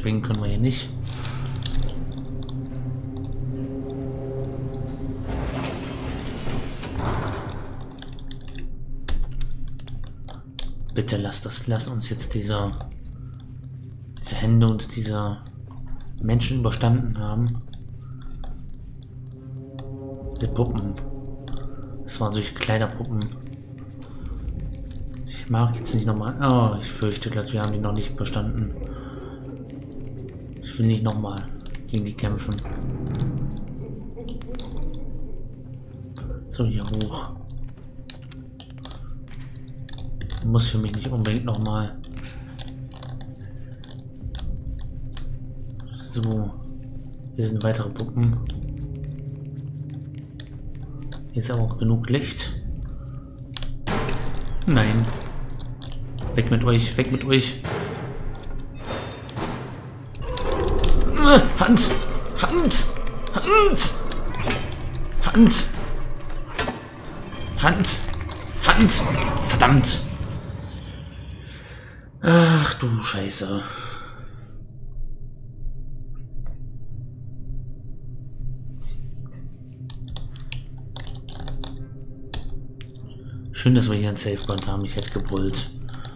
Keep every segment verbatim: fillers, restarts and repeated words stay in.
springen können wir hier nicht. Bitte lass das, lass uns jetzt diese, diese Hände und diese Menschen überstanden haben. Diese Puppen. Das waren solche Kleiderpuppen. Ich mag jetzt nicht nochmal. Oh, ich fürchte, glatt, wir haben die noch nicht überstanden. Ich will nicht nochmal gegen die kämpfen. So, hier hoch. Muss für mich nicht unbedingt nochmal. So. Hier sind weitere Puppen. Hier ist aber auch genug Licht. Nein. Weg mit euch, weg mit euch. Hand! Hand! Hand! Hand! Hand! Hand! Verdammt! Ach du Scheiße. Schön, dass wir hier ein Savepoint haben. Ich hätte gebrüllt.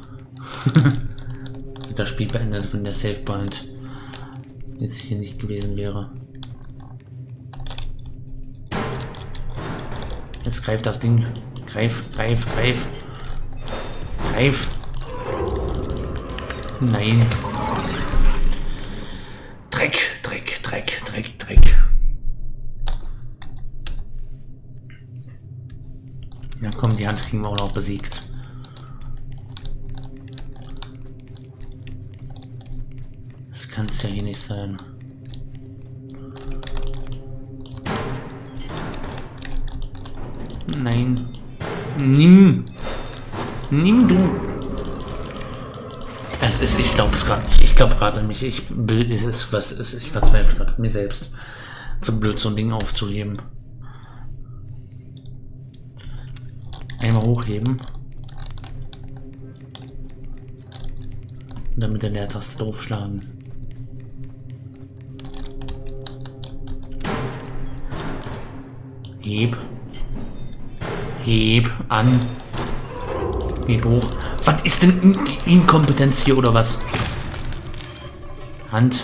Das Spiel beendet, wenn der Savepoint jetzt hier nicht gewesen wäre. Jetzt greift das Ding. Greif, greif, greif. Greif. Nein. Dreck, Dreck, Dreck, Dreck, Dreck. Ja komm, die Hand kriegen wir auch noch besiegt. Das kann es ja hier nicht sein. Nein. Nimm. Nimm du. Es ist, ich glaube es gerade nicht. Ich glaube gerade nicht. Ich es ist was ist. Ich verzweifle gerade mir selbst. Zu blöd, so ein Ding aufzuheben. Einmal hochheben. Und dann mit der Leertaste draufschlagen. Heb. Heb an. Heb hoch. Was ist denn In Inkompetenz hier oder was? Hand.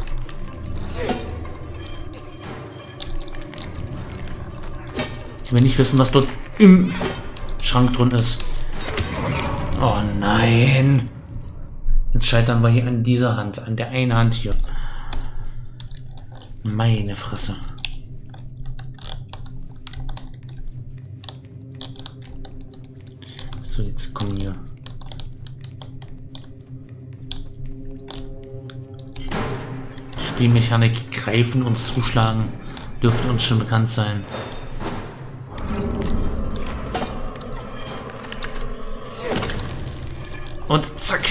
Ich will nicht wissen, was dort im Schrank drin ist. Oh nein. Jetzt scheitern wir hier an dieser Hand, an der einen Hand hier. Meine Fresse. So, jetzt komm hier. Spielmechanik greifen und zuschlagen dürfte uns schon bekannt sein. Und zack.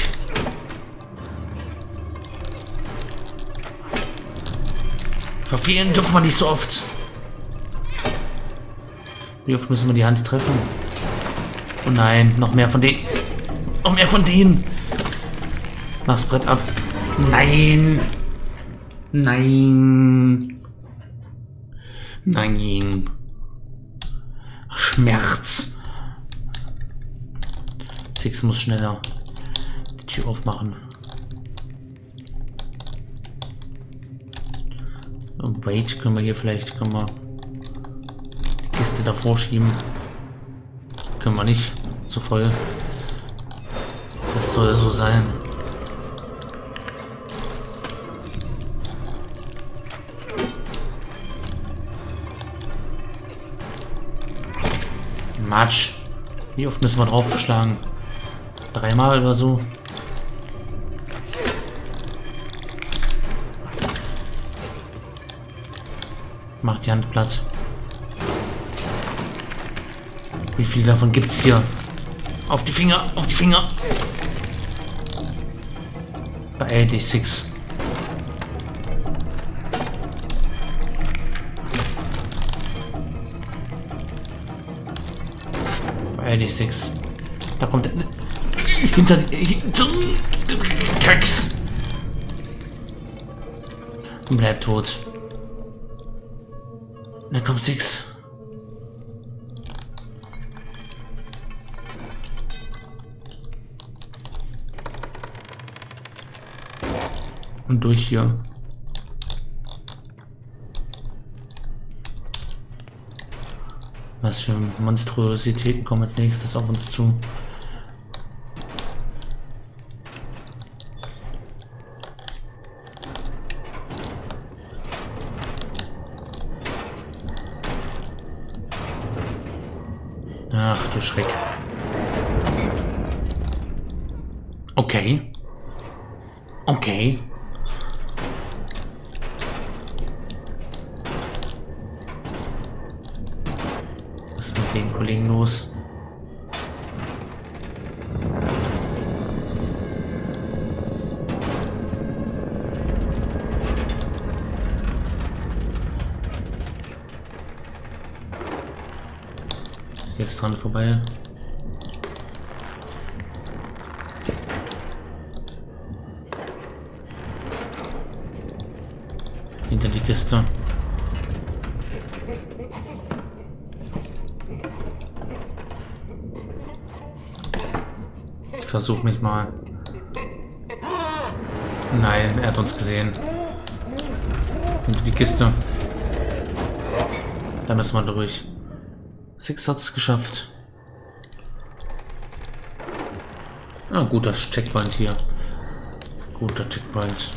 Verfehlen dürfen wir nicht so oft. Wie oft müssen wir die Hand treffen? Oh nein, noch mehr von denen. Noch mehr von denen. Mach's Brett ab. Nein. Nein. Nein. Schmerz. Six muss schneller die Tür aufmachen. Und wait, können wir hier vielleicht können wir die Kiste davor schieben. Können wir nicht. Zu voll. Das soll so sein. Matsch. Wie oft müssen wir draufschlagen? Dreimal oder so. Macht die Hand platt. Wie viel davon gibt's hier? Auf die Finger, auf die Finger. Beeil dich, Six. Beeil dich, Six. Da kommt der. Hinter. hinter Keks. Und bleibt tot. Na komm, Six. Und durch hier. Was für Monstrositäten kommen als nächstes auf uns zu? Ach du Schreck. Okay. Okay. Was ist mit den Kollegen los? Jetzt dran vorbei. Hinter die Kiste. Ich versuche mich mal. Nein, er hat uns gesehen. Hinter die Kiste. Da müssen wir durch. Six hat es geschafft. Ah, guter Checkpoint hier. Guter Checkpoint.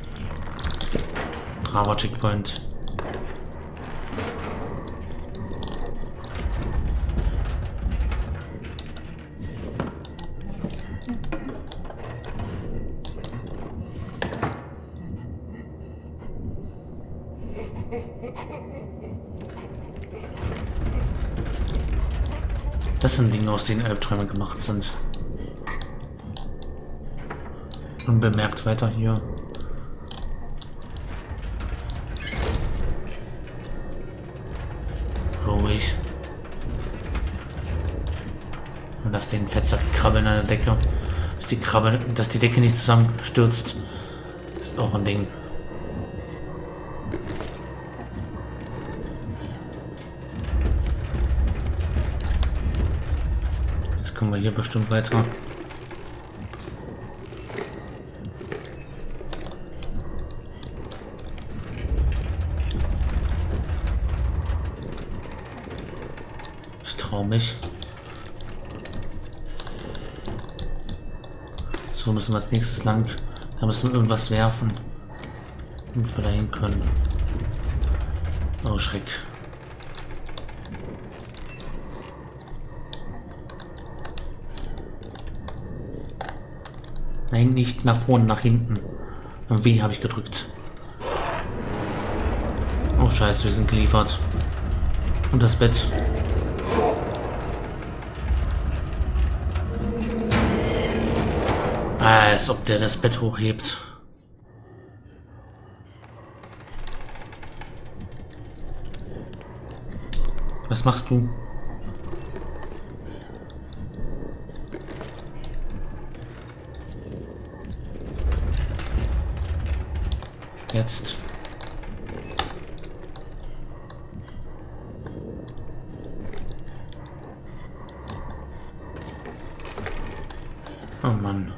Braver Checkpoint. Das sind Dinge, aus denen Albträume gemacht sind. Unbemerkt weiter hier. Ruhig. Und lass den Fettsack krabbeln an der Decke. Dass die Krabbe, dass die Decke nicht zusammenstürzt. Ist auch ein Ding. Jetzt kommen wir hier bestimmt weiter. Ich traue mich. So müssen wir als nächstes lang. Da müssen wir irgendwas werfen. Und wir dahin können. Oh Schreck. Nein, nicht nach vorne, nach hinten. W habe ich gedrückt. Oh Scheiße, wir sind geliefert. Und das Bett. Ah, als ob der das Bett hochhebt. Was machst du? Jetzt. Oh Mann.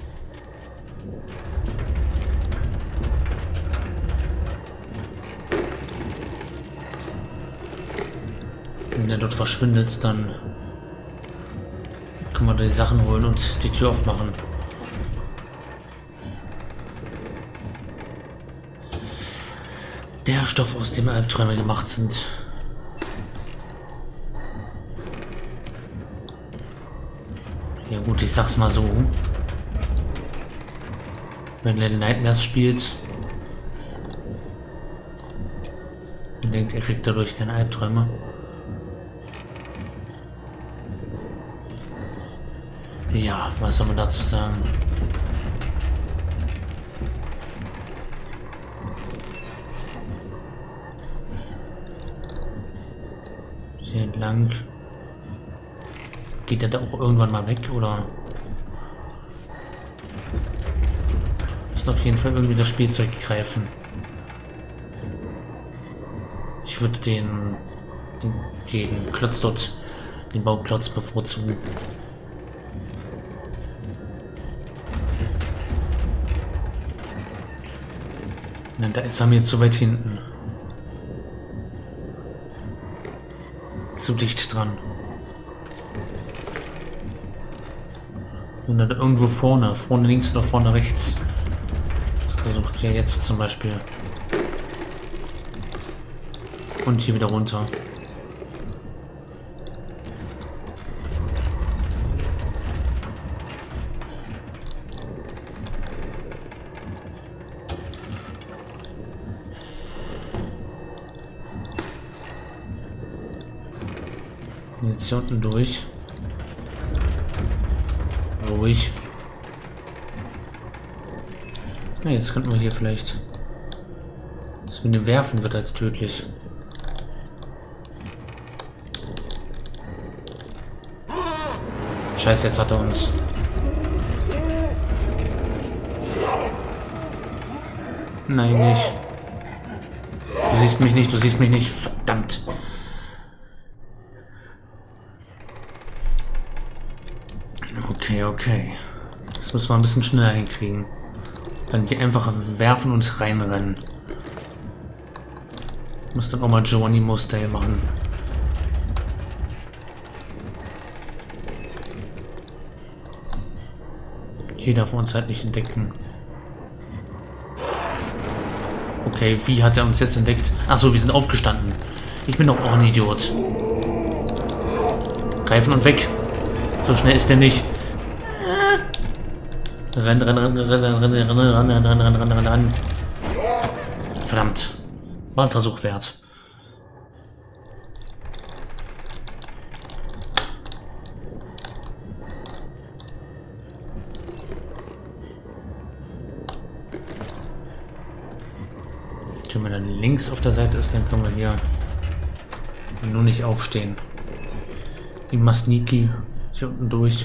Wenn er dort verschwindet, dann können wir die Sachen holen und die Tür aufmachen. Der Stoff, aus dem Albträume gemacht sind. Ja gut, ich sag's mal so. Wenn Little Nightmares spielt und denkt, er kriegt dadurch keine Albträume. Ja, was soll man dazu sagen? Hier entlang. Geht er da auch irgendwann mal weg, oder? Müssen auf jeden Fall irgendwie das Spielzeug greifen. Ich würde den, den, den Klotz dort, den Bauklotz bevorzugen. Nein, da ist er mir zu weit hinten. Zu dicht dran. Und dann irgendwo vorne, vorne links oder vorne rechts. Das versuche ich ja jetzt zum Beispiel. Und hier wieder runter. Jetzt hier unten durch. Ruhig. Ja, jetzt könnten wir hier vielleicht... Das mit dem Werfen wird als tödlich. Scheiße, jetzt hat er uns. Nein, nicht. Du siehst mich nicht, du siehst mich nicht. Verdammt. Okay, okay. Das müssen wir ein bisschen schneller hinkriegen. Dann hier einfach werfen und reinrennen. Muss dann auch mal Geronimo-Style machen. Hier darf er uns halt nicht entdecken. Okay, wie hat er uns jetzt entdeckt? Achso, wir sind aufgestanden. Ich bin doch auch ein Idiot. Greifen und weg. So schnell ist der nicht. Renn, renn, renn, renn, renn, renn, renn, renn, renn, renn, renn, renn, renn. Verdammt. War ein Versuch wert. Wenn man dann links auf der Seite ist, dann können wir hier nur nicht aufstehen. Immer sneaky hier unten durch.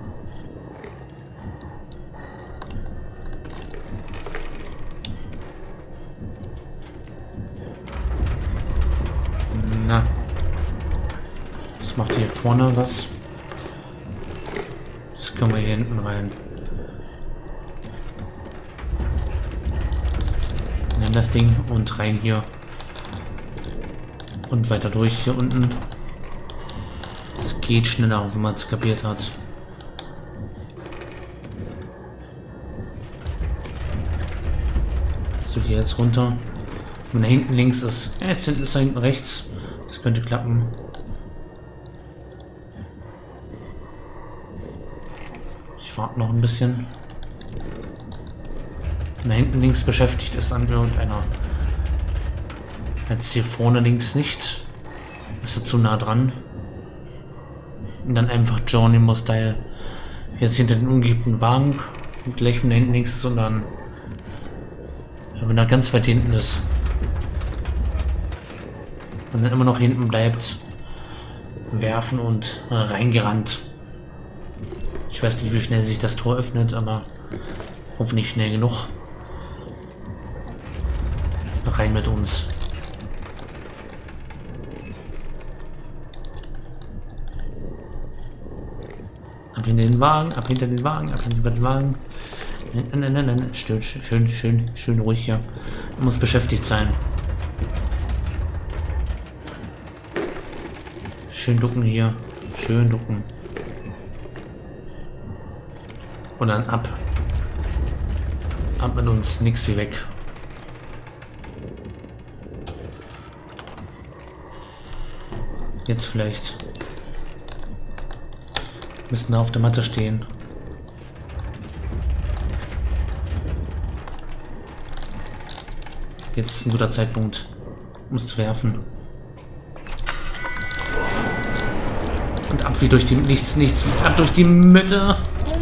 Na. Das macht hier vorne was. Das können wir hier hinten rein. Nehmen das Ding und rein hier. Und weiter durch hier unten. Es geht schneller, wenn man es kapiert hat. So, hier jetzt runter. Wenn da hinten links ist. Ja, jetzt hinten ist da hinten rechts. Das könnte klappen. Ich warte noch ein bisschen. Wenn da hinten links beschäftigt ist an irgendeiner. Jetzt hier vorne links nicht. Ist er zu nah dran. Und dann einfach Geronimo-Style. Jetzt hinter den umgekippten Wagen. Und gleich wenn da hinten links ist und dann. Ja, wenn er ganz weit hinten ist. Und dann immer noch hinten bleibt. Werfen und äh, reingerannt. Ich weiß nicht, wie schnell sich das Tor öffnet, aber hoffentlich schnell genug. Rein mit uns. Ab hinter den Wagen, ab hinter den Wagen, ab hinter den Wagen. Nein, nein, nein, nein. Schön, schön, schön, schön ruhig hier. Er muss beschäftigt sein. Schön ducken hier. Schön ducken. Und dann ab. Ab mit uns. Nix wie weg. Jetzt vielleicht. Müssen da auf der Matte stehen. Jetzt ist ein guter Zeitpunkt, um es zu werfen. Und ab wie durch die... Nichts, nichts. Ab durch die Mitte.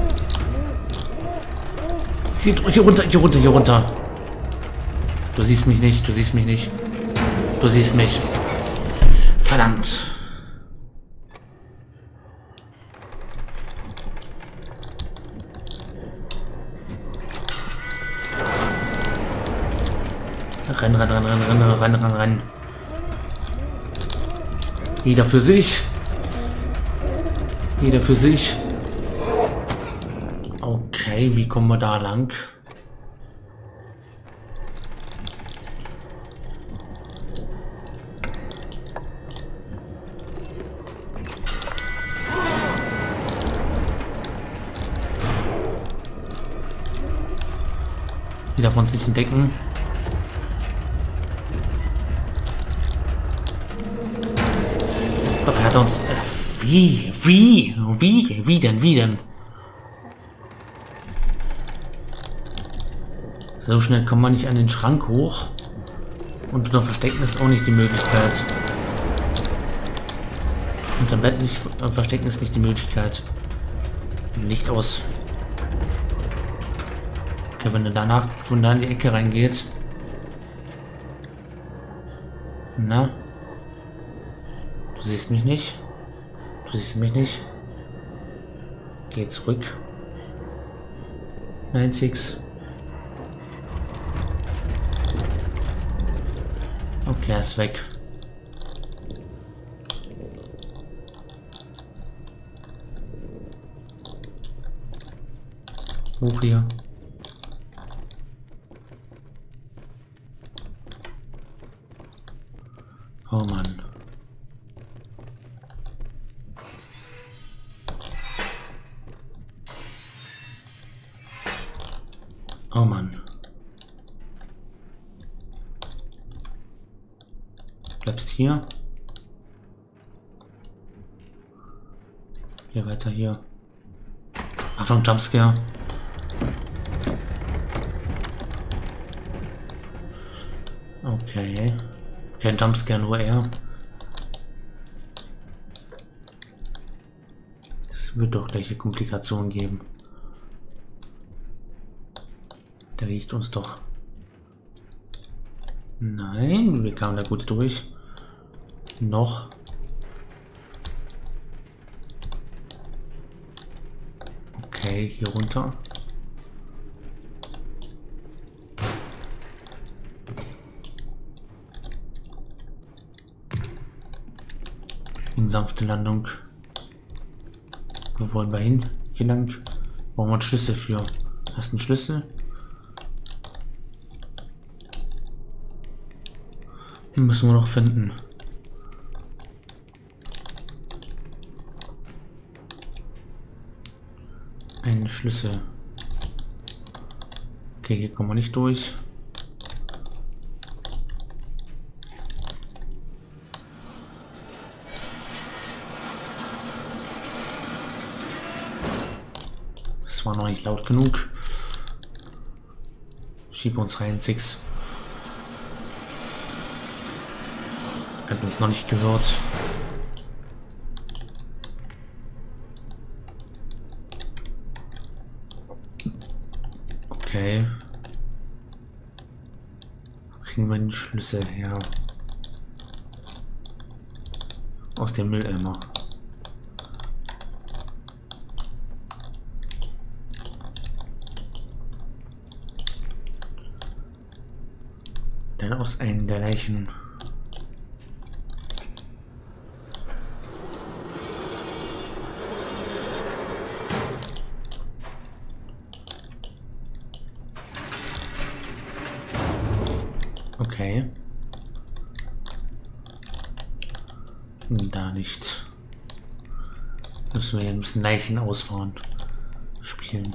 Hier, hier runter, hier runter, hier runter. Du siehst mich nicht, du siehst mich nicht. Du siehst mich. Verdammt. Renn, renn, renn, renn, renn, renn, renn, renn. Jeder für sich. Jeder für sich. Okay, wie kommen wir da lang? Die darf uns nicht entdecken. Doch er hat uns... Äh, wie? Wie? Wie? Wie denn? Wie denn? So schnell kommt man nicht an den Schrank hoch. Und unter Verstecken ist auch nicht die Möglichkeit. Unter Bett nicht... Äh, Verstecken ist nicht die Möglichkeit. Licht aus. Okay, wenn du danach von da in die Ecke reingeht. Na? Du siehst mich nicht. Du siehst mich nicht. Geh zurück. neun sechs. Okay, er ist weg. Hoch hier. Oh Mann. Oh Mann. Bleibst hier. Hier weiter hier. Achtung, Jumpscare. Okay. Kein Jumpscare, nur er. Es wird doch gleiche Komplikationen geben. Der riecht uns doch. Nein, wir kamen da gut durch. Noch. Okay, hier runter. Eine sanfte Landung. Wo wollen wir hin? Hier lang. Brauchen wir einen Schlüssel für. Hast du einen Schlüssel? Den müssen wir noch finden. Einen Schlüssel. Okay, hier kommen wir nicht durch. Das war noch nicht laut genug. Schieb uns rein, Six. Hat uns noch nicht gehört. Okay. Wo kriegen wir den Schlüssel her? Aus dem Mülleimer. Dann aus einem der Leichen. Okay. Da nicht. Müssen wir hier ein bisschen Leichen ausfahren. Spielen.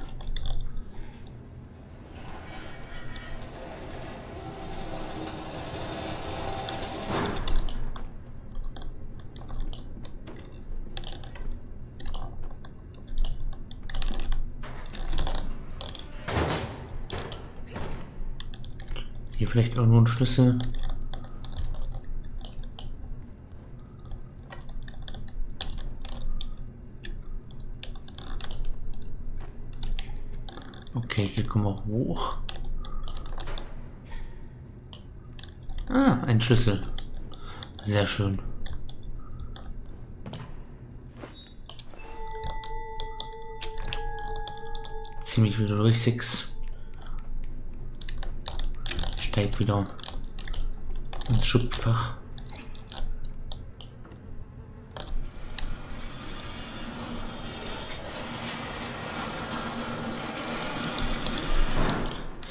Hier vielleicht irgendwo ein Schlüssel. Okay, hier kommen wir hoch. Ah, ein Schlüssel. Sehr schön. Ziemlich wieder durch, Six. Steigt wieder ins Schubfach.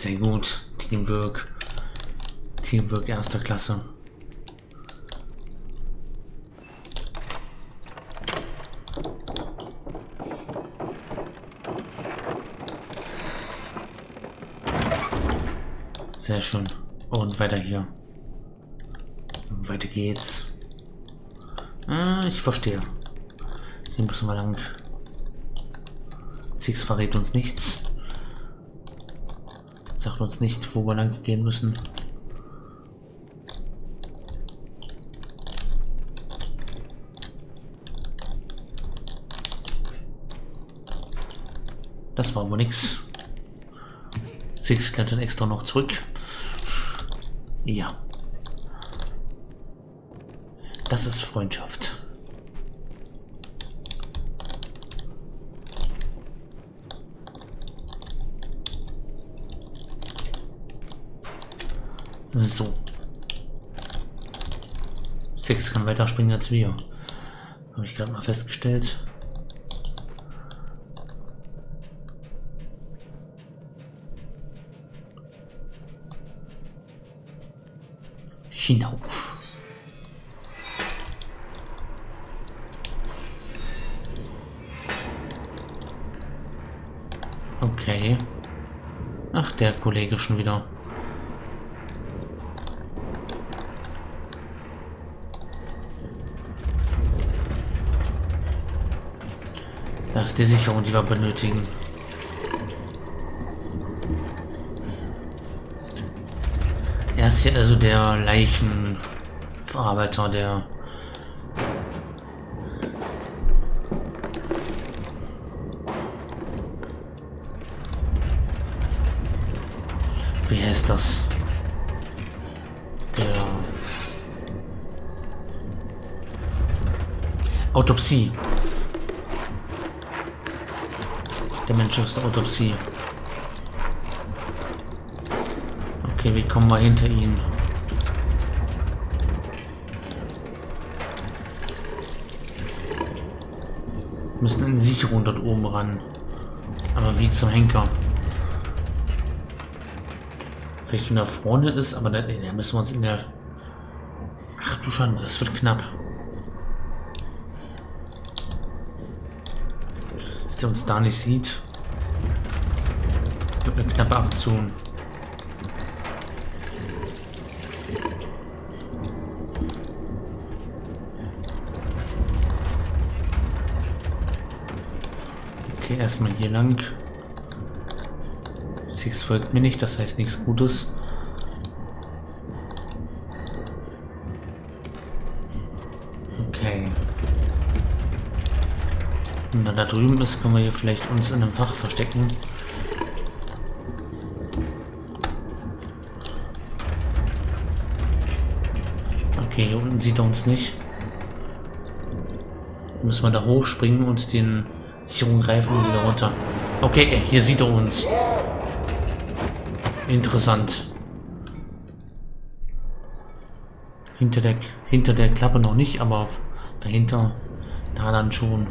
Sehr gut. Teamwork. Teamwork erster Klasse. Sehr schön. Und weiter hier. Und weiter geht's. Ah, ich verstehe. Hier müssen wir lang. Six verrät uns nichts. Sagt uns nicht, wo wir lang gehen müssen. Das war wohl nix. Six klettert extra noch zurück. Ja. Das ist Freundschaft. So. Six kann weiter springen als wir. Habe ich gerade mal festgestellt. Hinauf. Okay. Ach, der Kollege schon wieder. Das ist die Sicherung, die wir benötigen. Er ist hier also der Leichenverarbeiter, der wie heißt das? Der Autopsie. Der Mensch aus der Autopsie. Okay, wie kommen wir hinter ihn? Wir müssen in die Sicherung dort oben ran. Aber wie zum Henker? Vielleicht wenn er vorne ist, aber da, da müssen wir uns in der... Ach du Schande, das wird knapp. Dass der uns da nicht sieht. Wird eine knappe Aktion. Okay, erstmal hier lang. Six folgt mir nicht, das heißt nichts Gutes. Okay. Wenn er da drüben ist, können wir hier vielleicht uns in einem Fach verstecken. Okay, hier unten sieht er uns nicht. Müssen wir da hochspringen und den Sicherung greifen und wieder runter. Okay, hier sieht er uns. Interessant. Hinter der, hinter der Klappe noch nicht, aber dahinter, da dann schon.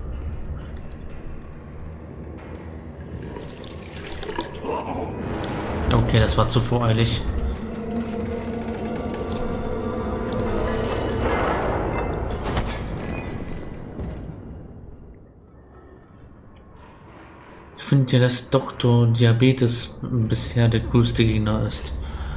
Okay, das war zu voreilig. Ich finde ja, dass Doktor Diabetes bisher der coolste Gegner ist.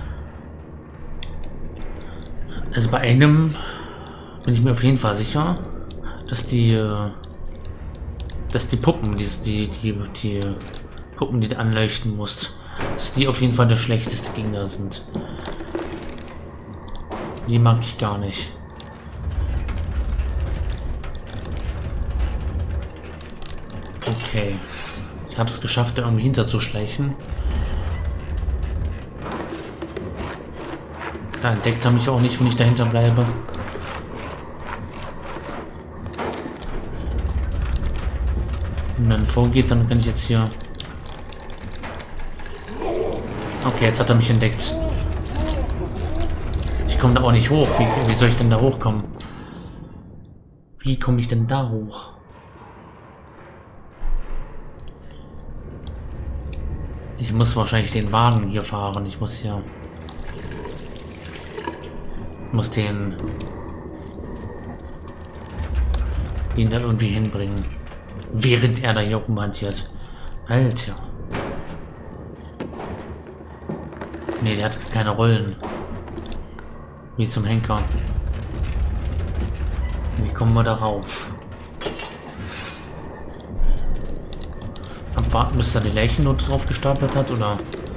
Also bei einem bin ich mir auf jeden Fall sicher, dass die, dass die Puppen, die, die, die, die Puppen, die du anleuchten musst, dass die auf jeden Fall der schlechteste Gegner sind. Die mag ich gar nicht. Okay. Ich habe es geschafft, da irgendwie hinterzuschleichen. Da entdeckt er mich auch nicht, wenn ich dahinter bleibe. Wenn dann vorgeht, dann kann ich jetzt hier... Okay, jetzt hat er mich entdeckt. Ich komme da auch nicht hoch. Wie, wie soll ich denn da hochkommen? Wie komme ich denn da hoch? Ich muss wahrscheinlich den Wagen hier fahren. Ich muss hier... muss den... ihn da irgendwie hinbringen. Während er da hier rumhantiert. Alter. Ne, der hat keine Rollen. Wie zum Henker. Wie kommen wir darauf? Abwarten, bis er die Leichen dort drauf gestapelt hat, oder?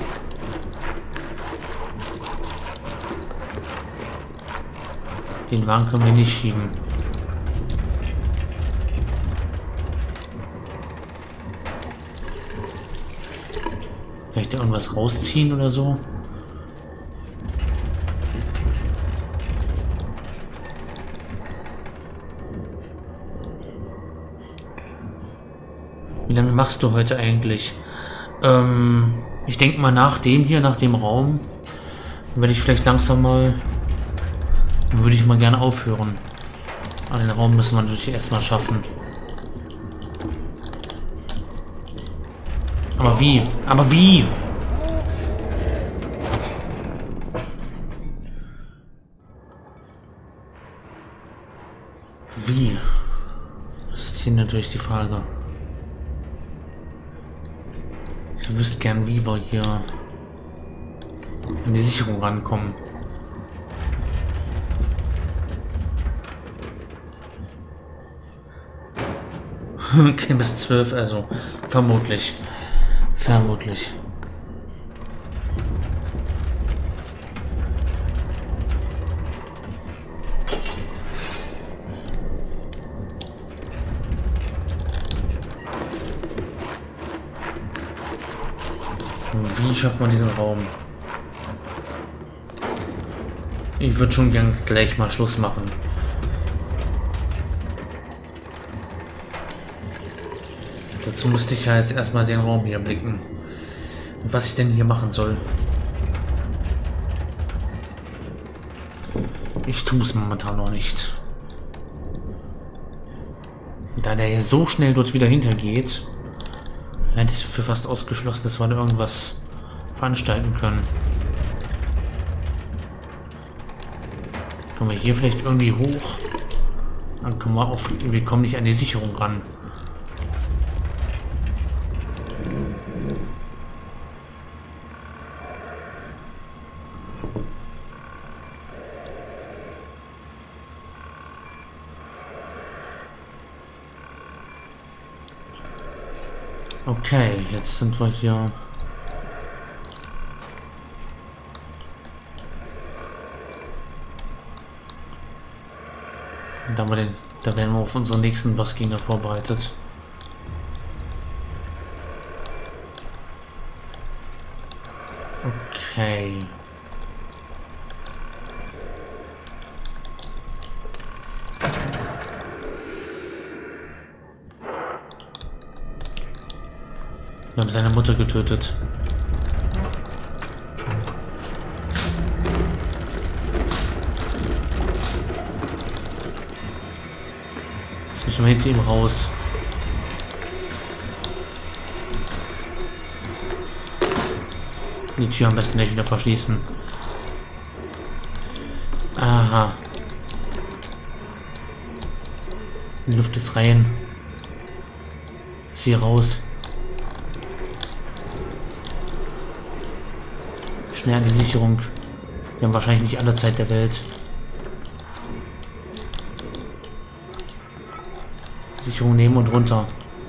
Den Wagen können wir nicht schieben. Vielleicht irgendwas rausziehen oder so? Wie lange machst du heute eigentlich? Ähm, ich denke mal nach dem hier, nach dem Raum, werde ich vielleicht langsam mal, würde ich mal gerne aufhören. Aber den Raum müssen wir natürlich erstmal schaffen. Aber wie? Aber wie? Wie? Das ist hier natürlich die Frage. Ich wüsste gern, wie wir hier an die Sicherung rankommen. Okay, bis zwölf, also vermutlich. Vermutlich. Wie schafft man diesen Raum? Ich würde schon gern gleich mal Schluss machen. Dazu musste ich ja jetzt erstmal den Raum hier blicken. Und was ich denn hier machen soll. Ich tue es momentan noch nicht. Da der hier so schnell dort wieder hintergeht, hätte ich es für fast ausgeschlossen, dass wir da irgendwas veranstalten können. Kommen wir hier vielleicht irgendwie hoch? Dann kommen wir auf. Wir kommen nicht an die Sicherung ran. Okay, jetzt sind wir hier. Und da, wir den, da werden wir auf unseren nächsten Bossgegner vorbereitet. Okay. Wir haben seine Mutter getötet. Jetzt müssen wir hinter ihm raus. Die Tür am besten gleich wieder verschließen. Aha. Die Luft ist rein. Zieh raus. Schnell an die Sicherung. Wir haben wahrscheinlich nicht alle Zeit der Welt. Sicherung nehmen und runter.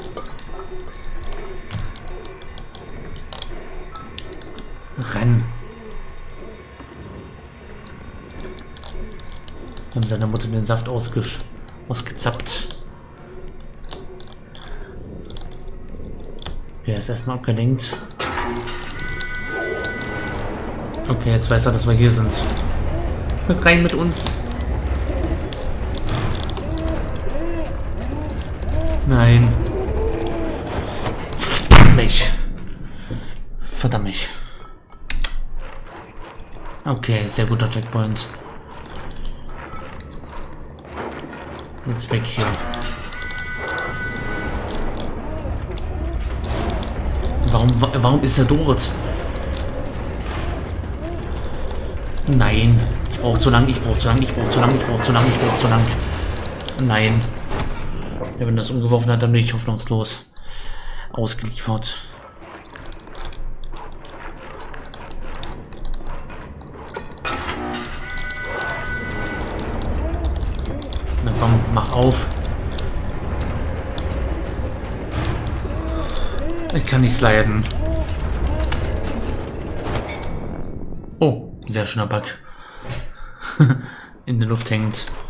Rennen. Wir haben seiner Mutter den Saft ausgesch ausgezappt. Er ist erstmal abgelenkt. Okay, jetzt weiß er, dass wir hier sind. Rein mit uns. Nein. Verdammt mich. Verdammt mich. Okay, sehr guter Checkpoint. Jetzt weg hier. Warum, warum ist er dort? Nein. Ich brauche zu lang, ich brauche zu lang, ich brauche zu lang, ich brauche zu lang, ich brauche zu lang. Nein. Ja, wenn das umgeworfen hat, dann bin ich hoffnungslos ausgeliefert. Na komm, mach auf. Ich kann nicht sliden. Oh, sehr schöner Bug. In der Luft hängt.